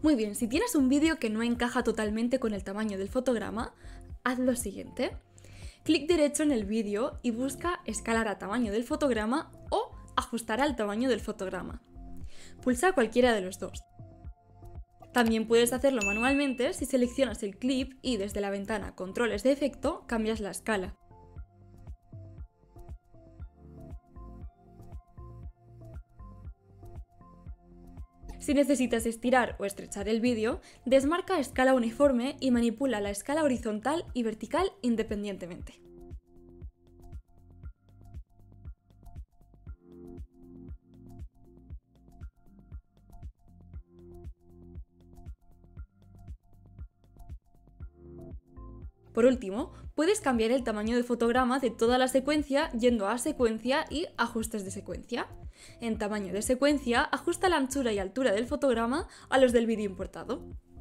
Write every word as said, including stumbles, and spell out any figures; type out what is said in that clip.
Muy bien, si tienes un vídeo que no encaja totalmente con el tamaño del fotograma, haz lo siguiente. Clic derecho en el vídeo y busca escalar a tamaño del fotograma o ajustar al tamaño del fotograma. Pulsa cualquiera de los dos. También puedes hacerlo manualmente si seleccionas el clip y desde la ventana Controles de efecto cambias la escala. Si necesitas estirar o estrechar el vídeo, desmarca escala uniforme y manipula la escala horizontal y vertical independientemente. Por último, puedes cambiar el tamaño de fotograma de toda la secuencia yendo a Secuencia y Ajustes de secuencia. En Tamaño de secuencia, ajusta la anchura y altura del fotograma a los del vídeo importado.